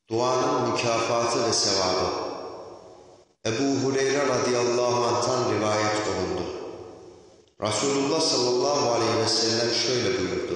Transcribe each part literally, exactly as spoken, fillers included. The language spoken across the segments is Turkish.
Duanın mükafatı ve sevabı. Ebu Hureyre radıyallahu anh'tan rivayet olundu. Resulullah sallallahu aleyhi ve sellem şöyle buyurdu: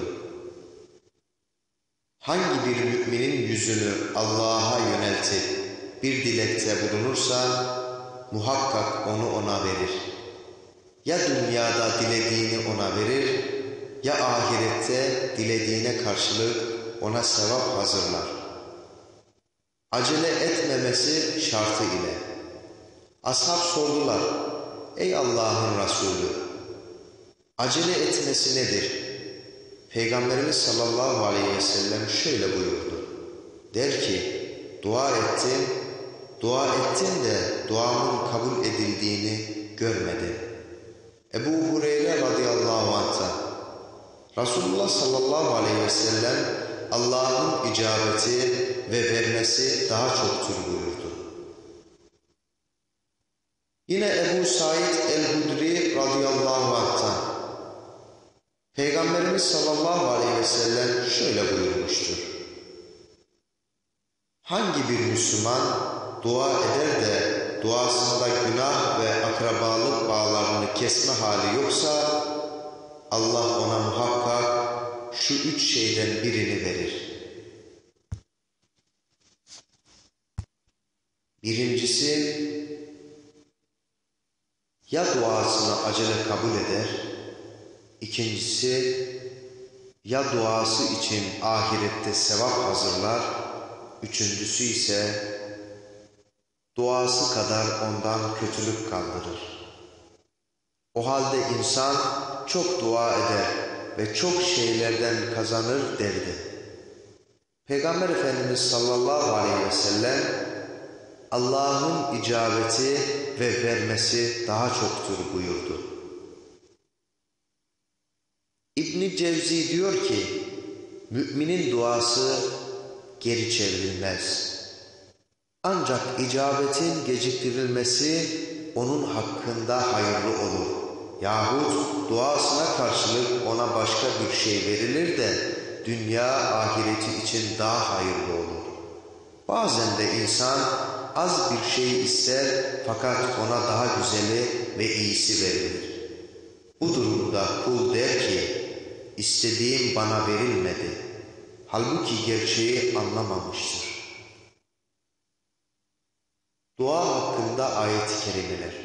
Hangi bir müminin yüzünü Allah'a yöneltip bir dilekte bulunursa muhakkak onu ona verir. Ya dünyada dilediğini ona verir, ya ahirette dilediğine karşılık ona sevap hazırlar. Acele etmemesi şartı ile. Ashab sordular: Ey Allah'ın Resulü, acele etmesi nedir? Peygamberimiz sallallahu aleyhi ve sellem şöyle buyurdu. Der ki, dua ettim, dua ettim de duamın kabul edildiğini görmedim. Ebu Hureyre radıyallahu anh'ta Resulullah sallallahu aleyhi ve sellem Allah'ın icabeti ve vermesi daha çoktur buyurdu. Yine Ebu Said el-Hudri radıyallahu anh'tan Peygamberimiz sallallahu aleyhi ve sellem şöyle buyurmuştur. Hangi bir Müslüman dua eder de duasında günah ve akrabalık bağlarını kesme hali yoksa Allah ona muhakkak şu üç şeyden birini verir. Birincisi, ya duasını acele kabul eder, İkincisi, ya duası için ahirette sevap hazırlar, üçüncüsü ise duası kadar ondan kötülük kaldırır. O halde insan çok dua eder ve çok şeylerden kazanır derdi. Peygamber Efendimiz sallallahu aleyhi ve sellem Allah'ın icabeti ve vermesi daha çoktur buyurdu. İbn Cevzi diyor ki, müminin duası geri çevrilmez. Ancak icabetin geciktirilmesi onun hakkında hayırlı olur. Yahut duasına karşılık ona başka bir şey verilir de dünya ahireti için daha hayırlı olur. Bazen de insan az bir şey ister fakat ona daha güzeli ve iyisi verilir. Bu durumda kul der ki, İstediğim bana verilmedi. Halbuki gerçeği anlamamıştır. Dua hakkında ayet-i kerimeler.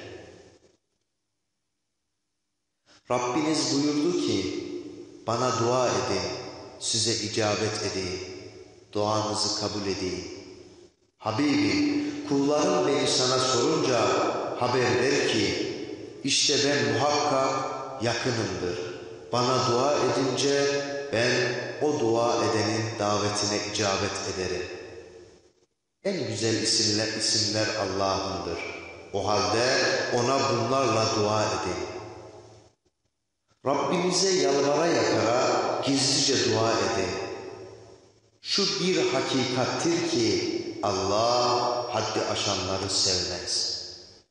Rabbiniz buyurdu ki, bana dua edin, size icabet edeyim, duanızı kabul edeyim. Habibim, kullarım beni sana sorunca haber ver ki, işte ben muhakkak yakınımdır. Bana dua edince ben o dua edenin davetine icabet ederim. En güzel isimler, isimler Allah'ındır. O halde ona bunlarla dua edin. Rabbinize yalvara yakara gizlice dua edin. Şu bir hakikattir ki Allah haddi aşanları sevmez.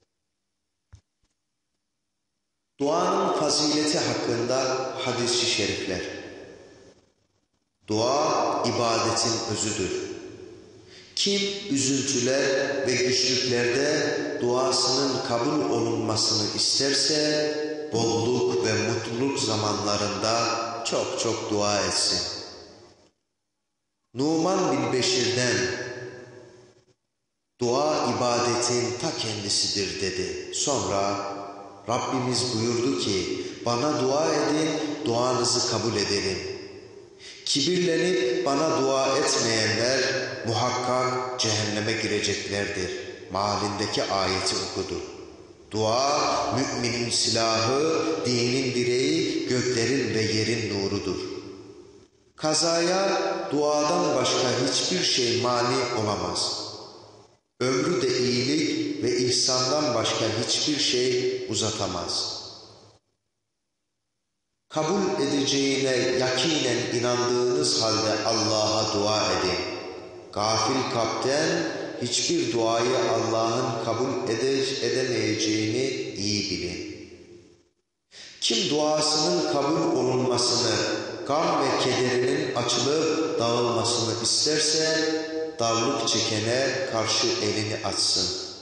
Duanın fazileti hakkında hadis-i şerifler. Dua ibadetin özüdür. Kim üzüntüler ve güçlüklerde duasının kabul olunmasını isterse bolluk ve mutluluk zamanlarında çok çok dua etsin. Numan bin Beşir'den dua ibadetin ta kendisidir dedi. Sonra Rabbimiz buyurdu ki, bana dua edin, duanızı kabul ederim. Kibirlenip bana dua etmeyenler muhakkak cehenneme gireceklerdir. Mealindeki ayeti okudu. Dua, müminin silahı, dinin direği, göklerin ve yerin nurudur. Kazaya duadan başka hiçbir şey mani olamaz. Ömrü de iyilik ve ihsandan başka hiçbir şey uzatamaz. Kabul edeceğine yakinen inandığınız halde Allah'a dua edin. Gafil kalpten hiçbir duayı Allah'ın kabul ede- edemeyeceğini iyi bilin. Kim duasının kabul olunmasını, gam ve kederinin açılıp dağılmasını isterse darlık çekene karşı elini açsın.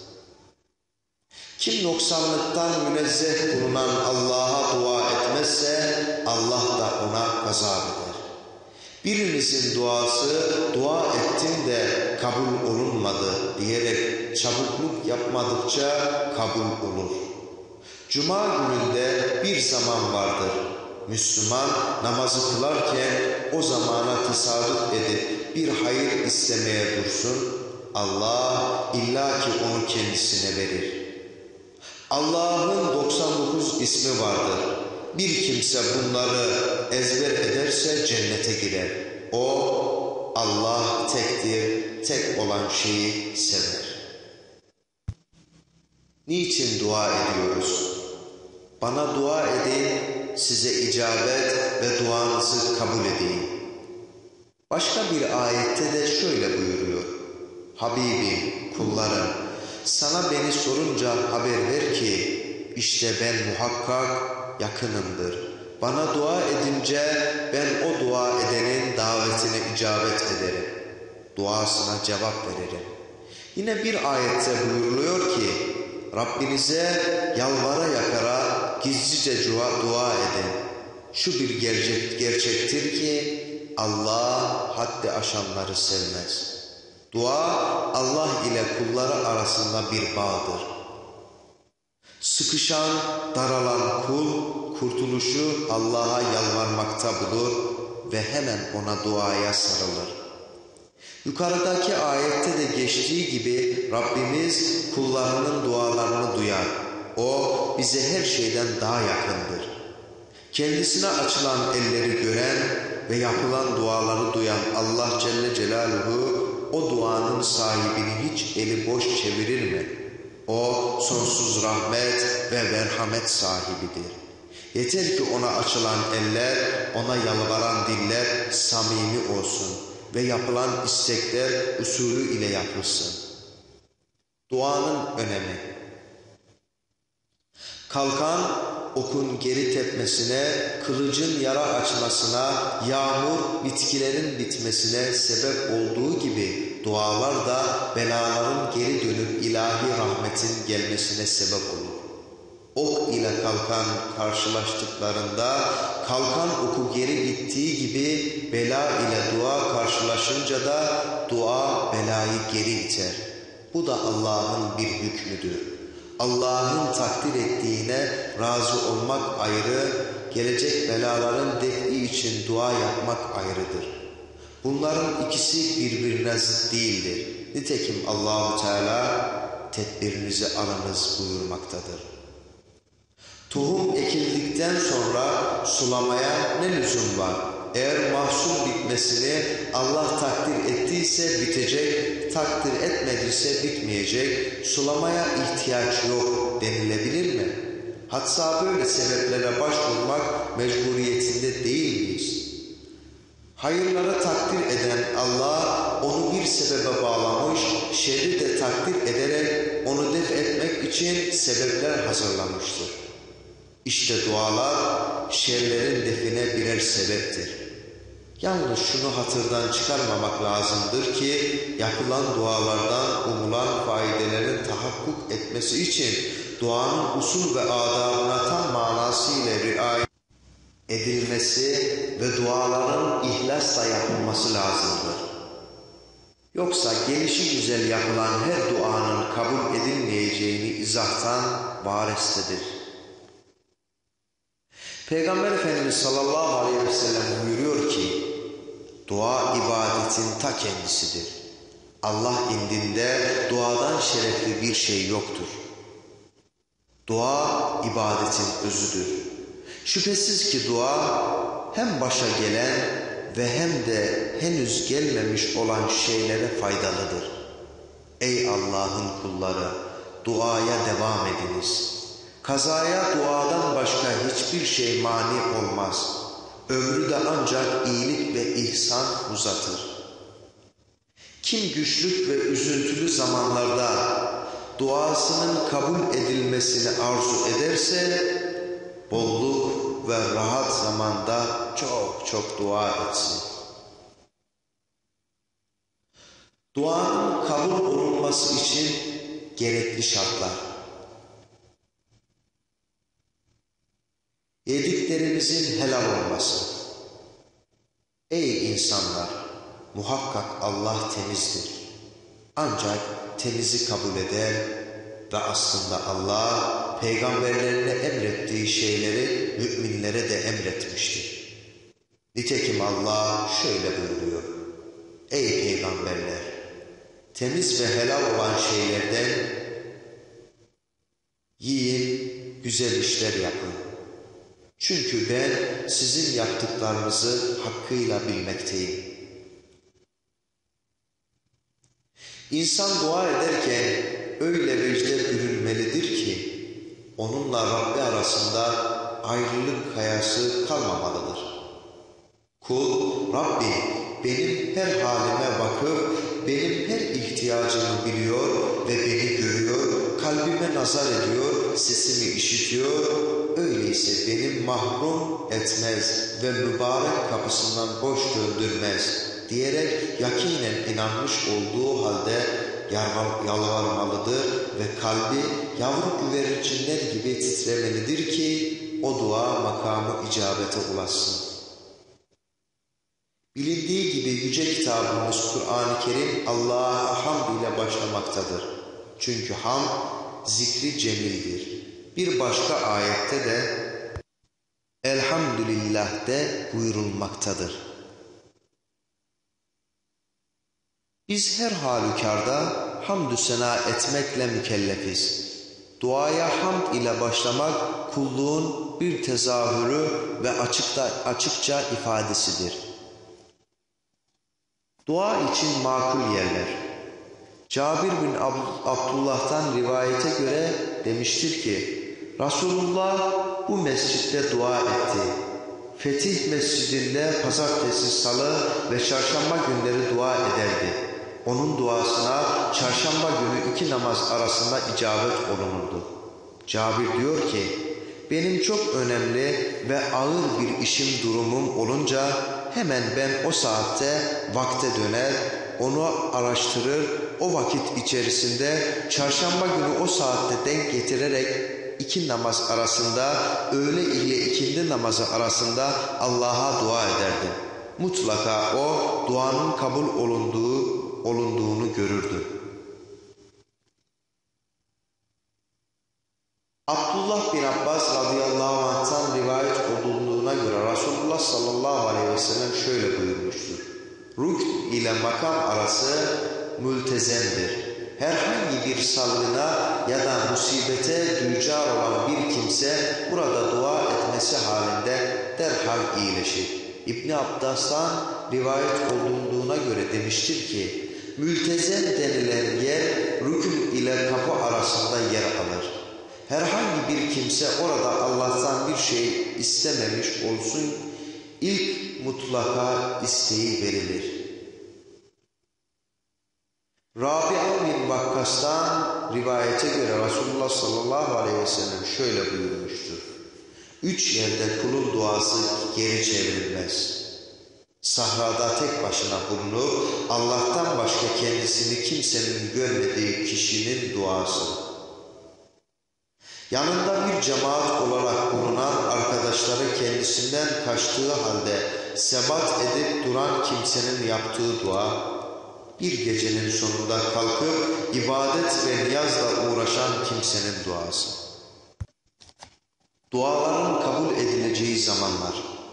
Kim noksanlıktan münezzeh bulunan Allah'a dua etmezse Allah da ona gazap eder. Birinizin duası dua ettim de kabul olunmadı diyerek çabukluk yapmadıkça kabul olur. Cuma gününde bir zaman vardır. Müslüman namazı kılarken o zamana tasarruf edip bir hayır istemeye dursun, Allah illaki onu kendisine verir. Allah'ın doksan dokuz ismi vardır. Bir kimse bunları ezber ederse cennete girer. O Allah tektir, tek olan şeyi sever. Niçin dua ediyoruz? Bana dua edin, size icabet ve duanızı kabul edeyim. Başka bir ayette de şöyle buyuruyor. Habibim, kullarım, sana beni sorunca haber ver ki, işte ben muhakkak yakınımdır. Bana dua edince ben o dua edenin davetine icabet ederim. Duasına cevap veririm. Yine bir ayette buyuruluyor ki, Rabbinize yalvara yakara gizlice dua edin. Şu bir gerçek, gerçektir ki Allah haddi aşanları sevmez. Dua Allah ile kulları arasında bir bağdır. Sıkışan, daralan kul kurtuluşu Allah'a yalvarmakta bulur ve hemen ona duaya sarılır. Yukarıdaki ayette de geçtiği gibi Rabbimiz kullarının dualarını duyar. O bize her şeyden daha yakındır. Kendisine açılan elleri gören ve yapılan duaları duyan Allah Celle Celaluhu o duanın sahibini hiç eli boş çevirir mi? O sonsuz rahmet ve merhamet sahibidir. Yeter ki ona açılan eller, ona yalvaran diller samimi olsun ve yapılan istekler usulü ile yapılsın. Duanın önemi. Kalkan okun geri tepmesine, kılıcın yara açmasına, yağmur bitkilerin bitmesine sebep olduğu gibi dualar da belaların geri dönüp ilahi rahmetin gelmesine sebep olur. Ok ile kalkan karşılaştıklarında kalkan oku geri ittiği gibi bela ile dua karşılaşınca da dua belayı geri iter. Bu da Allah'ın bir hükmüdür. Allah'ın takdir ettiğine razı olmak ayrı, gelecek belaların defi için dua yapmak ayrıdır. Bunların ikisi birbirine zıt değildir. Nitekim Allah-u Teala tedbirinizi alınız buyurmaktadır. Tohum ekildikten sonra sulamaya ne lüzum var? Eğer mahsul bitmesini Allah takdir ettiyse bitecek, takdir etmediyse bitmeyecek, sulamaya ihtiyaç yok denilebilir mi? Hatta böyle sebeplere başvurmak mecburiyetinde değil miyiz? Hayırlara takdir eden Allah onu bir sebebe bağlamış, şerri de takdir ederek onu def etmek için sebepler hazırlamıştır. İşte dualar şerlerin define birer sebeptir. Yalnız şunu hatırdan çıkarmamak lazımdır ki yapılan dualardan umulan faydelerinin tahakkuk etmesi için duanın usul ve adabına tam manasıyla riayet edilmesi ve duaların ihlasla yapılması lazımdır. Yoksa gelişi güzel yapılan her duanın kabul edilmeyeceğini izahtan varestedir. Peygamber Efendimiz sallallahu aleyhi ve sellem buyuruyor ki, dua ibadetin ta kendisidir. Allah indinde duadan şerefli bir şey yoktur. Dua ibadetin özüdür. Şüphesiz ki dua hem başa gelen ve hem de henüz gelmemiş olan şeylere faydalıdır. Ey Allah'ın kulları, duaya devam ediniz. Kazaya duadan başka hiçbir şey mani olmaz. Ömrü de ancak iyilik ve ihsan uzatır. Kim güçlük ve üzüntülü zamanlarda duasının kabul edilmesini arzu ederse, bolluk ve rahat zamanda çok çok dua etsin. Duanın kabul olunması için gerekli şartlar. Yediklerinizin helal olması. Ey insanlar! Muhakkak Allah temizdir. Ancak temizi kabul eder ve aslında Allah peygamberlerine emrettiği şeyleri müminlere de emretmiştir. Nitekim Allah şöyle buyuruyor: Ey peygamberler! Temiz ve helal olan şeylerden yiyin, güzel işler yapın. Çünkü ben sizin yaptıklarınızı hakkıyla bilmekteyim. İnsan dua ederken öyle vecde bürünmelidir ki onunla Rabbi arasında ayrılık kayası kalmamalıdır. Kul, Rabbi benim her halime bakıp benim her ihtiyacımı biliyor ve beni görüyor, kalbime nazar ediyor, sesimi işitiyor, öyleyse benim mahrum etmez ve mübarek kapısından boş döndürmez diyerek yakinen inanmış olduğu halde yalvarmalıdır ve kalbi yavru güvercinler gibi titremelidir ki o dua makamı icabete ulaşsın. Bilindiği gibi yüce kitabımız Kur'an-ı Kerim Allah'a hamd ile başlamaktadır. Çünkü hamd zikri cemildir. Bir başka ayette de Elhamdülillah de buyurulmaktadır. Biz her halükarda hamdü sena etmekle mükellefiz. Duaya hamd ile başlamak kulluğun bir tezahürü ve açıkta, açıkça ifadesidir. Dua için makul yerler. Cabir bin Abdullah'tan rivayete göre demiştir ki, Resulullah bu mescitte dua etti. Fetih Mescidinde pazartesi, salı ve çarşamba günleri dua ederdi. Onun duasına çarşamba günü iki namaz arasında icabet olunurdu. Cabir diyor ki, benim çok önemli ve ağır bir işim durumum olunca hemen ben o saatte vakte döner, onu araştırır, o vakit içerisinde çarşamba günü o saatte denk getirerek iki namaz arasında, öğle ile ikindi namazı arasında Allah'a dua ederdim. Mutlaka o duanın kabul olunduğu, olunduğunu görürdü. Abdullah bin Abbas radıyallahu anh'tan rivayet olduğuna göre Resulullah sallallahu aleyhi ve sellem şöyle buyurmuştur. Rükn ile makam arası mültezemdir. Herhangi bir salgına ya da musibete düçar olan bir kimse burada dua etmesi halinde derhal iyileşir. İbn Abbas'tan rivayet olunduğuna göre demiştir ki, mültezem denilen yer rükün ile kapı arasında yer alır. Herhangi bir kimse orada Allah'tan bir şey istememiş olsun, ilk mutlaka isteği verilir. Rabia bin Vakkas'tan rivayete göre Resulullah sallallahu aleyhi ve sellem şöyle buyurmuştur. Üç yerde kulun duası geri çevrilmez. Sahrada tek başına bulunup Allah'tan başka kendisini kimsenin görmediği kişinin duası. Yanında bir cemaat olarak bulunan arkadaşları kendisinden kaçtığı halde sebat edip duran kimsenin yaptığı dua, bir gecenin sonunda kalkıp ibadet ve niyazla uğraşan kimsenin duası. Duaların kabul edileceği zamanlar.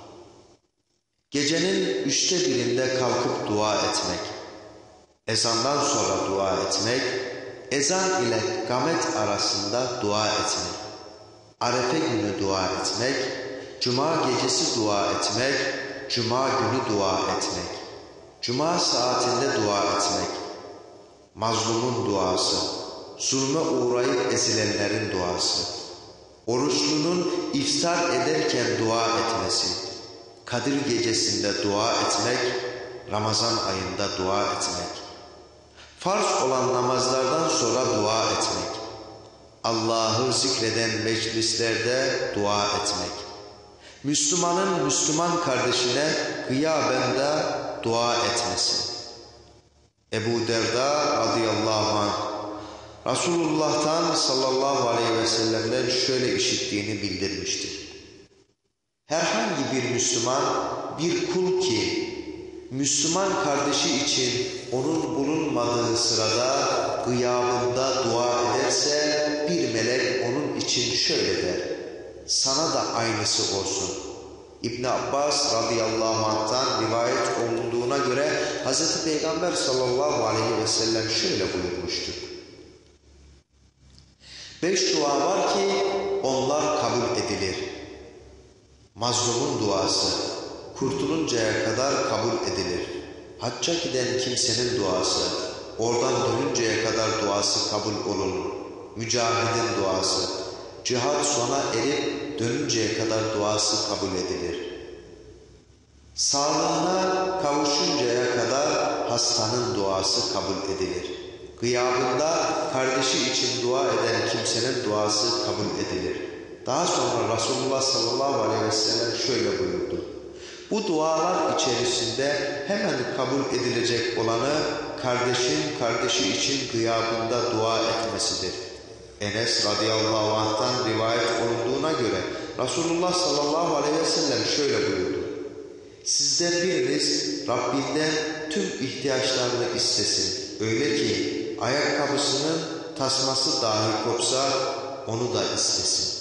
Gecenin üçte birinde kalkıp dua etmek, ezandan sonra dua etmek, ezan ile gamet arasında dua etmek, Arefe günü dua etmek, Cuma gecesi dua etmek, Cuma günü dua etmek, Cuma saatinde dua etmek, mazlumun duası, zulme uğrayıp ezilenlerin duası, oruçlunun iftar ederken dua etmesi, Kadir gecesinde dua etmek, Ramazan ayında dua etmek, farz olan namazlardan sonra dua etmek, Allah'ı zikreden meclislerde dua etmek, Müslümanın Müslüman kardeşine gıyabında dua etmesi, Ebu Derda radıyallahu anh Resulullah'tan sallallahu aleyhi ve sellem'den şöyle işittiğini bildirmiştir. Herhangi bir Müslüman bir kul ki Müslüman kardeşi için onun bulunmadığı sırada gıyabında dua ederse bir melek onun için şöyle der: sana da aynısı olsun. İbn Abbas radıyallahu anh'tan rivayet olunduğuna göre Hz. Peygamber sallallahu aleyhi ve sellem şöyle buyurmuştur: Beş dua var ki onlar kabul edilir. Mazlumun duası kurtuluncaya kadar kabul edilir. Hacca giden kimsenin duası oradan dönünceye kadar duası kabul olunur. Mücahidin duası cihat sona erip dönünceye kadar duası kabul edilir. Sağlığına kavuşuncaya kadar hastanın duası kabul edilir. Gıyabında kardeşi için dua eden kimsenin duası kabul edilir. Daha sonra Resulullah sallallahu aleyhi ve sellem şöyle buyurdu: bu dualar içerisinde hemen kabul edilecek olanı kardeşin kardeşi için gıyabında dua etmesidir. Enes radıyallahu anh'tan rivayet olunduğuna göre Resulullah sallallahu aleyhi ve sellem şöyle buyurdu: sizden biriniz Rabbinden tüm ihtiyaçlarını istesin. Öyle ki ayakkabısının tasması dahi kopsa onu da istesin.